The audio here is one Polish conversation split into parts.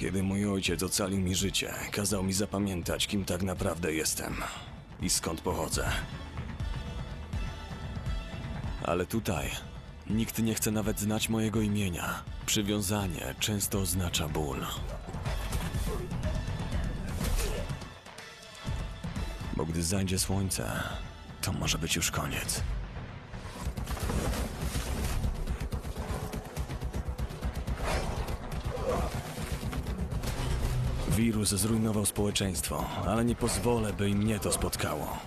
Kiedy mój ojciec ocalił mi życie, kazał mi zapamiętać, kim tak naprawdę jestem i skąd pochodzę. Ale tutaj nikt nie chce nawet znać mojego imienia. Przywiązanie często oznacza ból. Bo gdy zajdzie słońce, to może być już koniec. Wirus zrujnował społeczeństwo, ale nie pozwolę, by i mnie to spotkało.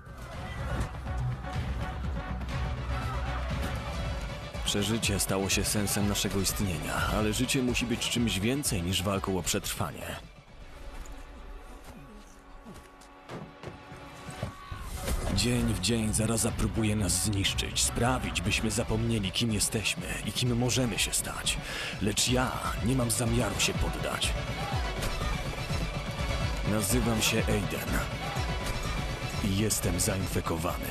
Przeżycie stało się sensem naszego istnienia, ale życie musi być czymś więcej niż walką o przetrwanie. Dzień w dzień zaraza próbuje nas zniszczyć, sprawić, byśmy zapomnieli, kim jesteśmy i kim możemy się stać. Lecz ja nie mam zamiaru się poddać. Nazywam się Aiden i jestem zainfekowany.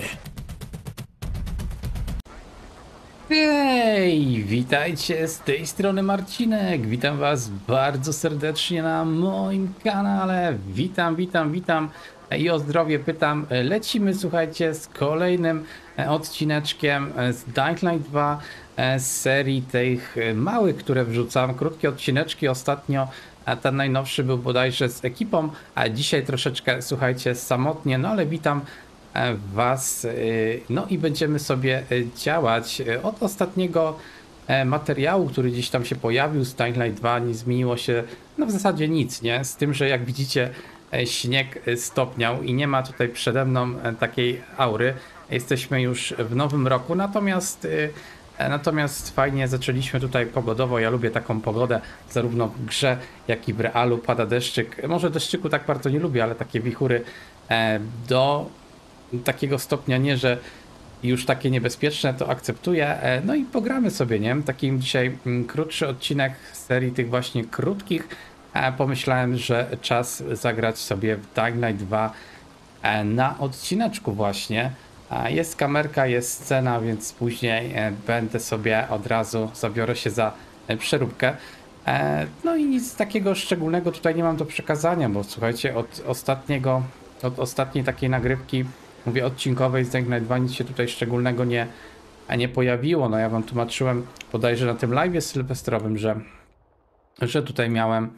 Hej, witajcie, z tej strony Marcinek, witam was bardzo serdecznie na moim kanale, witam i o zdrowie pytam. Lecimy, słuchajcie, z kolejnym odcineczkiem z Dying Light 2, z serii tych małych, które wrzucam, krótkie odcineczki ostatnio. A ten najnowszy był bodajże z ekipą, a dzisiaj troszeczkę, słuchajcie, samotnie, no ale witam was, no i będziemy sobie działać. Od ostatniego materiału, który gdzieś tam się pojawił z Dying Light 2, nie zmieniło się, no w zasadzie nic, nie? Z tym, że jak widzicie, śnieg stopniał i nie ma tutaj przede mną takiej aury. Jesteśmy już w nowym roku, Natomiast fajnie zaczęliśmy tutaj pogodowo. Ja lubię taką pogodę, zarówno w grze, jak i w realu. Pada deszczyk. Może deszczyku tak bardzo nie lubię, ale takie wichury do takiego stopnia nie, że już takie niebezpieczne, to akceptuję. No i pogramy sobie, nie? Takim dzisiaj krótszy odcinek z serii tych właśnie krótkich. Pomyślałem, że czas zagrać sobie w Dying Light 2 na odcineczku właśnie. Jest kamerka, jest scena, więc później będę sobie od razu, zabiorę się za przeróbkę. No i nic takiego szczególnego tutaj nie mam do przekazania, bo słuchajcie, od ostatniej takiej nagrywki, mówię odcinkowej z Dying Light 2, nic się tutaj szczególnego nie pojawiło. No ja wam tłumaczyłem bodajże na tym live'ie sylwestrowym, że tutaj miałem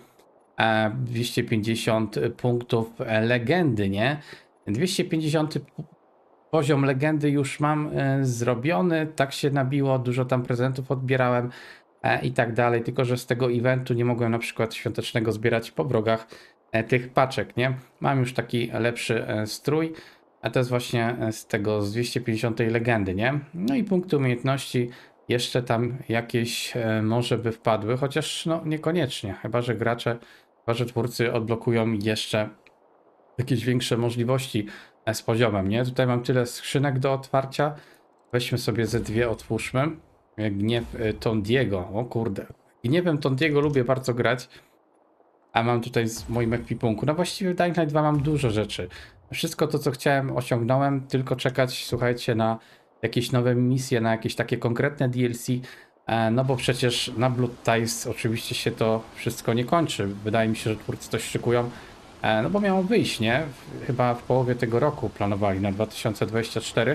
250 punktów legendy, nie? 250 poziom legendy już mam zrobiony, tak się nabiło, dużo tam prezentów odbierałem i tak dalej, tylko że z tego eventu nie mogłem na przykład świątecznego zbierać po wrogach tych paczek, nie? Mam już taki lepszy strój, a to jest właśnie z 250 legendy, nie? No i punkty umiejętności jeszcze tam jakieś może by wpadły, chociaż no niekoniecznie, chyba że twórcy odblokują jeszcze jakieś większe możliwości z poziomem, nie? Tutaj mam tyle skrzynek do otwarcia. Weźmy sobie ze dwie, otwórzmy. Gniew Tondiego. O kurde. Gniewem Tondiego lubię bardzo grać. A mam tutaj z moim ekwipunku. No właściwie w Dying Light 2 mam dużo rzeczy. Wszystko to, co chciałem, osiągnąłem. Tylko czekać, słuchajcie, na jakieś nowe misje, na jakieś takie konkretne DLC. No bo przecież na Blood Ties oczywiście się to wszystko nie kończy. Wydaje mi się, że twórcy coś szykują. No bo miało wyjść, nie? Chyba w połowie tego roku planowali, na 2024.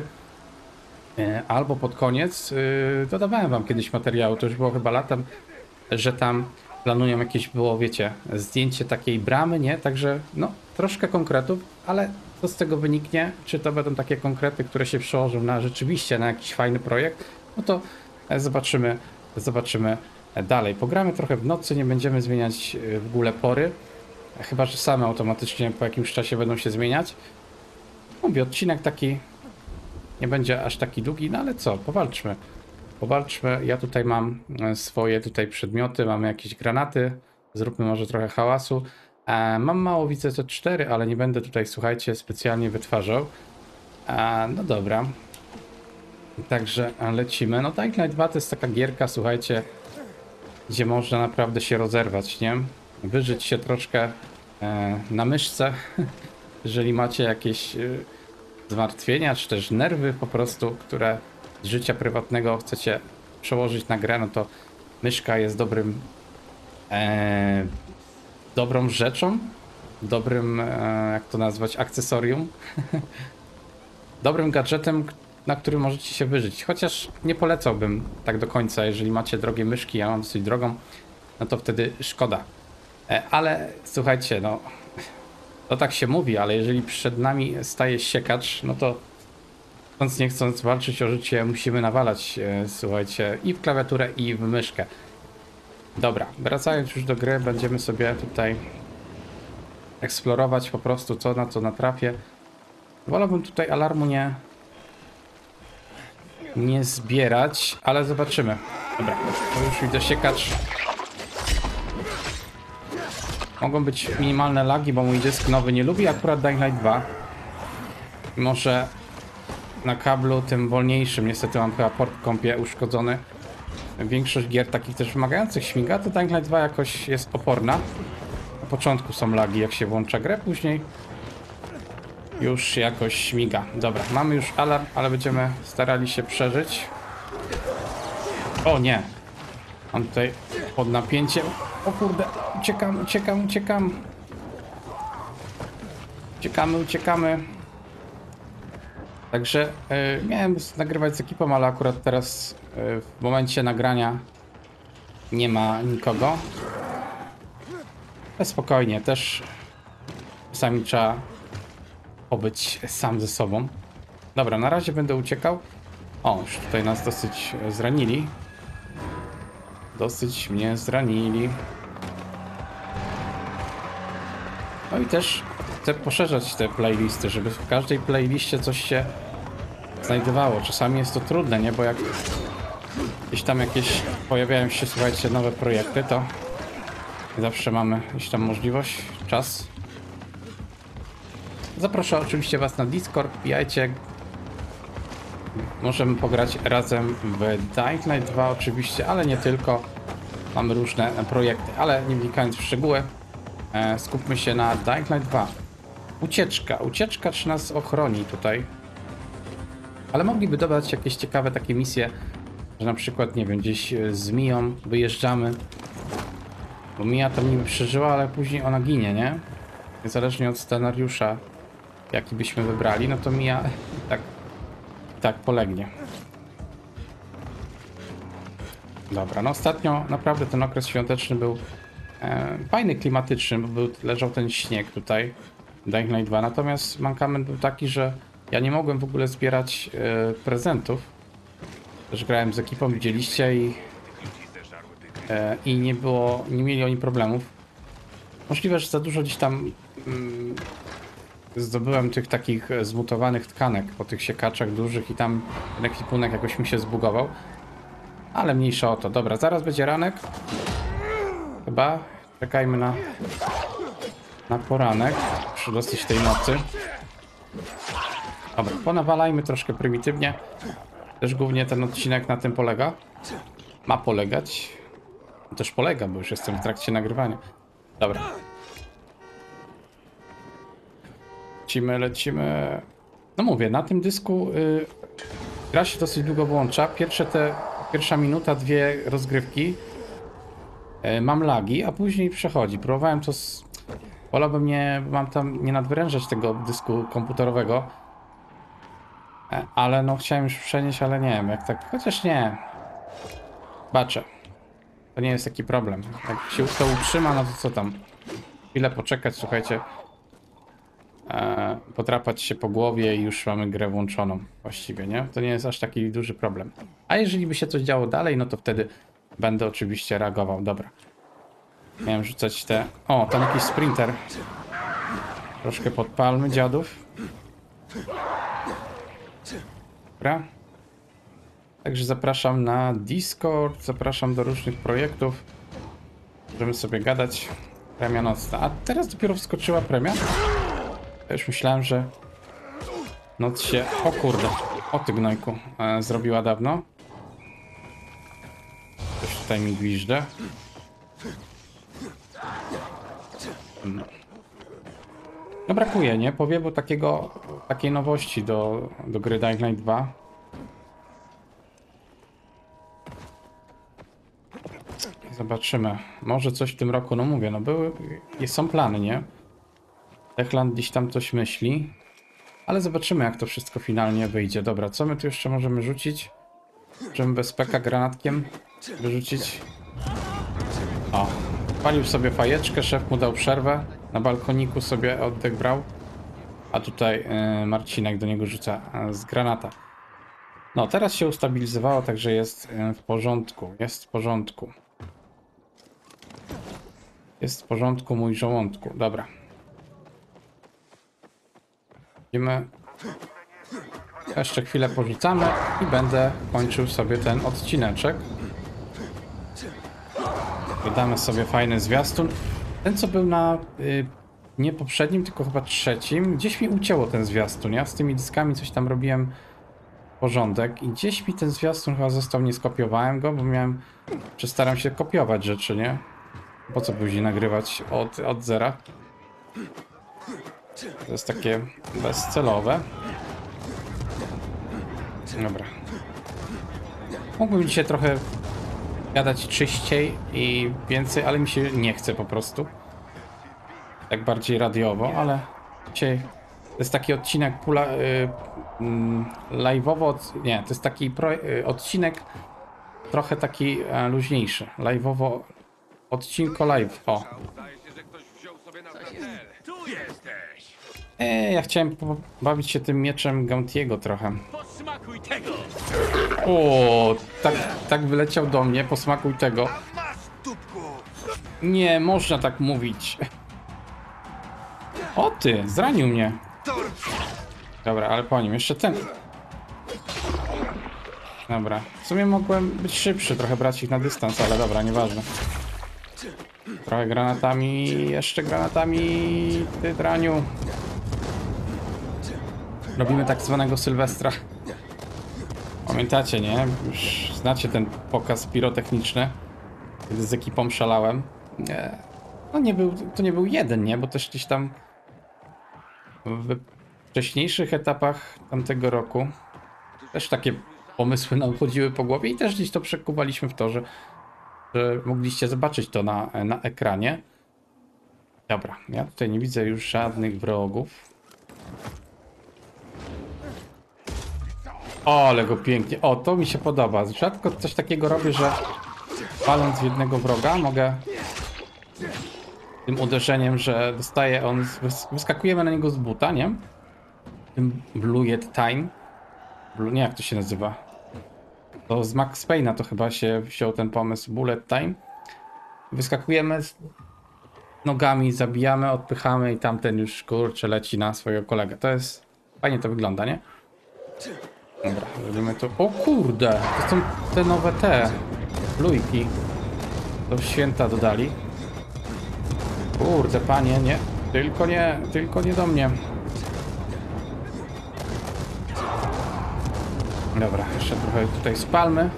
Albo pod koniec. Dodawałem wam kiedyś materiału, to już było chyba latem, że tam planują jakieś, było, wiecie, zdjęcie takiej bramy, nie? Także no, troszkę konkretów, ale co z tego wyniknie? Czy to będą takie konkrety, które się przełożą na rzeczywiście na jakiś fajny projekt? No to zobaczymy dalej. Pogramy trochę w nocy, nie będziemy zmieniać w ogóle pory. Chyba że same automatycznie po jakimś czasie będą się zmieniać. Mówię, odcinek taki nie będzie aż taki długi, no ale co, powalczmy. Ja tutaj mam swoje tutaj przedmioty, mamy jakieś granaty. Zróbmy może trochę hałasu. Mam mało, widzę C4, ale nie będę tutaj, słuchajcie, specjalnie wytwarzał. No dobra. Także lecimy. No Dying Light 2 to jest taka gierka, słuchajcie, gdzie można naprawdę się rozerwać, nie? Wyżyć się troszkę na myszce, jeżeli macie jakieś zmartwienia, czy też nerwy po prostu, które z życia prywatnego chcecie przełożyć na grę, no to myszka jest dobrą rzeczą, dobrym, jak to nazwać, akcesorium, dobrym gadżetem, na którym możecie się wyżyć. Chociaż nie polecałbym tak do końca, jeżeli macie drogie myszki, ja mam dosyć drogą, no to wtedy szkoda. Ale słuchajcie, no to tak się mówi, ale jeżeli przed nami staje siekacz, no to chcąc nie chcąc walczyć o życie, musimy nawalać, słuchajcie, i w klawiaturę, i w myszkę. Dobra, wracając już do gry, będziemy sobie tutaj eksplorować po prostu, co na co natrafię. Wolałbym tutaj alarmu nie zbierać, ale zobaczymy. Dobra, to już widzę siekacz. Mogą być minimalne lagi, bo mój dysk nowy nie lubi akurat Dying Light 2. Może na kablu tym wolniejszym, niestety mam chyba port w kompie uszkodzony. Większość gier takich też wymagających śmiga, to Dying Light 2 jakoś jest oporna. Na początku są lagi, jak się włącza grę, później już jakoś śmiga. Dobra, mamy już alarm, ale będziemy starali się przeżyć. O nie! Mam tutaj pod napięciem. O kurde, uciekam. Uciekamy. Także miałem nagrywać z ekipą, ale akurat teraz w momencie nagrania nie ma nikogo. Ale spokojnie, też czasami trzeba pobyć sam ze sobą. Dobra, na razie będę uciekał. O, już tutaj nas dosyć zranili. Dosyć mnie zranili. No i też chcę poszerzać te playlisty, żeby w każdej playliście coś się znajdowało. Czasami jest to trudne, nie? Bo jak gdzieś tam jakieś pojawiają się, słuchajcie, nowe projekty, to zawsze mamy gdzieś tam możliwość, czas. Zapraszam oczywiście was na Discord, wbijajcie. Możemy pograć razem w Dying Light 2 oczywiście, ale nie tylko. Mamy różne projekty, ale nie wnikając w szczegóły, skupmy się na Dying Light 2. Ucieczka czy nas ochroni tutaj? Ale mogliby dodać jakieś ciekawe takie misje, że na przykład, nie wiem, gdzieś z Miją wyjeżdżamy. Bo Mija tam niby przeżyła, ale później ona ginie, nie? Niezależnie od scenariusza, jaki byśmy wybrali, no to Mija tak polegnie. Dobra, no ostatnio naprawdę ten okres świąteczny był fajny, klimatyczny, bo leżał ten śnieg tutaj, Dying Light 2, natomiast mankament był taki, że ja nie mogłem w ogóle zbierać prezentów. Też grałem z ekipą, widzieliście i nie mieli oni problemów. Możliwe, że za dużo gdzieś tam zdobyłem tych takich zmutowanych tkanek po tych siekaczach dużych i tam ten ekwipunek jakoś mi się zbugował. Ale mniejsza o to. Dobra, zaraz będzie ranek. Chyba. Czekajmy na poranek. Muszę dosyć tej nocy. Dobra, ponawalajmy troszkę prymitywnie. Też głównie ten odcinek na tym polega. Ma polegać. Też polega, bo już jestem w trakcie nagrywania. Dobra. Lecimy. No mówię, na tym dysku gra się dosyć długo włącza. Pierwsza minuta, dwie rozgrywki. Mam lagi, a później przechodzi. Próbowałem to wolałbym mam tam nie nadwyrężać tego dysku komputerowego. Ale no chciałem już przenieść, ale nie wiem, jak tak. Chociaż nie. Baczę. To nie jest taki problem. Jak się to utrzyma, no to co tam? Chwilę poczekać, słuchajcie. Potrapać się po głowie i już mamy grę włączoną właściwie, nie? To nie jest aż taki duży problem. A jeżeli by się coś działo dalej, no to wtedy będę oczywiście reagował. Dobra. Miałem rzucać te... O, tam jakiś sprinter. Troszkę podpalmy dziadów. Dobra. Także zapraszam na Discord, zapraszam do różnych projektów. Możemy sobie gadać. Premia nocna. A teraz dopiero wskoczyła premia? Ja już myślałem, że noc się... O kurde. O ty gnojku. Zrobiła dawno. Coś tutaj mi gwiżdże. No brakuje, nie? Powiewu takiej nowości do gry Dying Light 2. Zobaczymy. Może coś w tym roku, no mówię, no są plany, nie? Techland gdzieś tam coś myśli. Ale zobaczymy, jak to wszystko finalnie wyjdzie. Dobra, co my tu jeszcze możemy rzucić? Możemy bez peka granatkiem wyrzucić. O, palił sobie fajeczkę, szef mu dał przerwę. Na balkoniku sobie oddech brał. A tutaj Marcinek do niego rzuca z granata. No, teraz się ustabilizowało, także jest w porządku. Jest w porządku. Jest w porządku, mój żołądku. Dobra. Idziemy. Jeszcze chwilę porzucamy i będę kończył sobie ten odcineczek. Dodamy sobie fajny zwiastun. Ten, co był na nie poprzednim, tylko chyba trzecim. Gdzieś mi ucięło ten zwiastun. Ja z tymi dyskami coś tam robiłem porządek i gdzieś mi ten zwiastun chyba został, nie skopiowałem go, bo miałem, że staram się kopiować rzeczy, nie? Po co później nagrywać od zera? To jest takie bezcelowe. Dobra. Mógłbym dzisiaj trochę gadać czyściej i więcej, ale mi się nie chce po prostu. Tak bardziej radiowo, ale dzisiaj to jest taki odcinek live'owo, nie, to jest taki odcinek trochę taki luźniejszy. Live'owo, odcinko live, o. Tu jesteś! Ja chciałem pobawić się tym mieczem Gauntiego trochę. Posmakuj tego! O, tak wyleciał do mnie, posmakuj tego. Masz, dupku! Nie, można tak mówić. O ty, zranił mnie. Dobra, ale po nim jeszcze ten. Dobra, w sumie mogłem być szybszy, trochę brać ich na dystans, ale dobra, nieważne. Trochę granatami, jeszcze granatami, ty draniu. Robimy tak zwanego Sylwestra. Pamiętacie, nie? Już znacie ten pokaz pirotechniczny, kiedy z ekipą szalałem. Nie. No to nie był jeden, nie? Bo też gdzieś tam w wcześniejszych etapach tamtego roku też takie pomysły nam chodziły po głowie i też gdzieś to przekuwaliśmy w to, że mogliście zobaczyć to na ekranie. Dobra, ja tutaj nie widzę już żadnych wrogów. O, ale go pięknie. O, to mi się podoba. Rzadko coś takiego robię, że paląc w jednego wroga mogę tym uderzeniem, że dostaje on, wyskakujemy na niego z buta, nie? Tym Bluet Time. Nie, jak to się nazywa? To z Max Payne'a to chyba się wziął ten pomysł, Bullet Time. Wyskakujemy z nogami, zabijamy, odpychamy i tamten już, kurczę, leci na swojego kolegę. To jest... Fajnie to wygląda, nie? Dobra, robimy to... O kurde! To są te nowe plujki. To święta dodali. Kurde, panie, nie. Tylko nie do mnie. Dobra, jeszcze trochę tutaj spalmy.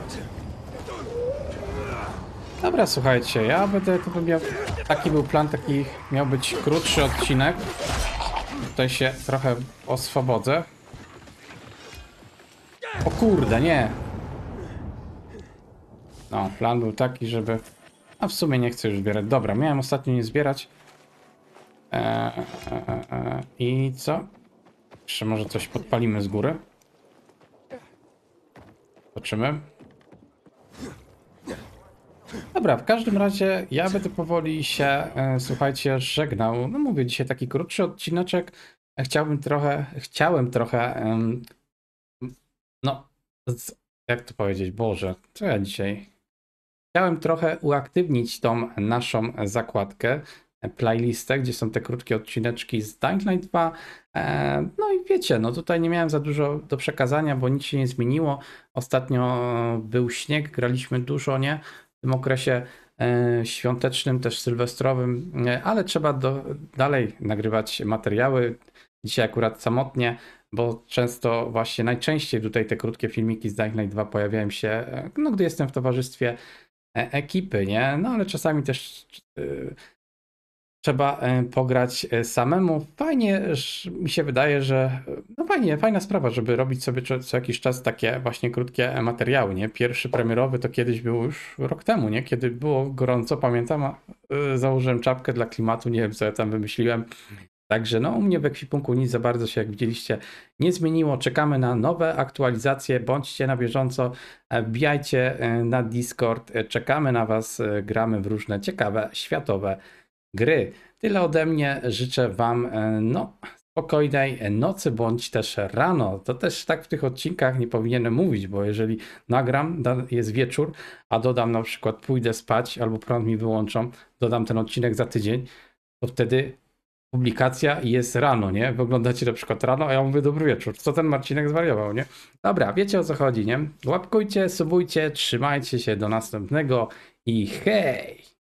Dobra, słuchajcie, ja będę, to bym miał, taki był plan, taki miał być krótszy odcinek. Tutaj się trochę oswobodzę. O kurde, nie. No, plan był taki, żeby... A w sumie nie chcę już zbierać. Dobra, miałem ostatnio nie zbierać. I co? Jeszcze może coś podpalimy z góry. Zobaczymy. Dobra, w każdym razie ja będę powoli się, słuchajcie, żegnał. No mówię, dzisiaj taki krótszy odcineczek. Chciałem trochę, no, jak to powiedzieć, Boże, co ja dzisiaj? Chciałem trochę uaktywnić tą naszą zakładkę, playlistę, gdzie są te krótkie odcineczki z Dying Light 2. No i wiecie, no tutaj nie miałem za dużo do przekazania, bo nic się nie zmieniło. Ostatnio był śnieg, graliśmy dużo, nie? W tym okresie świątecznym, też sylwestrowym, ale trzeba dalej nagrywać materiały. Dzisiaj akurat samotnie, bo często właśnie najczęściej tutaj te krótkie filmiki z Dying Light 2 pojawiają się, no gdy jestem w towarzystwie ekipy, nie? No ale czasami też trzeba pograć samemu. Fajnie, mi się wydaje, że no fajna sprawa, żeby robić sobie co jakiś czas takie właśnie krótkie materiały, nie? Pierwszy premierowy to kiedyś był już rok temu, nie? Kiedy było gorąco, pamiętam, założyłem czapkę dla klimatu, nie wiem co ja tam wymyśliłem. Także no u mnie w ekwipunku nic za bardzo się, jak widzieliście, nie zmieniło. Czekamy na nowe aktualizacje, bądźcie na bieżąco, wbijajcie na Discord, czekamy na was, gramy w różne ciekawe, światowe gry. Tyle ode mnie, życzę wam no, spokojnej nocy, bądź też rano. To też tak w tych odcinkach nie powinienem mówić, bo jeżeli nagram, jest wieczór, a dodam na przykład pójdę spać albo prąd mi wyłączą, dodam ten odcinek za tydzień, to wtedy publikacja jest rano, nie? Wy oglądacie na przykład rano, a ja mówię dobry wieczór. Co ten Marcinek zwariował, nie? Dobra, wiecie o co chodzi, nie? Łapkujcie, subujcie, trzymajcie się, do następnego i hej!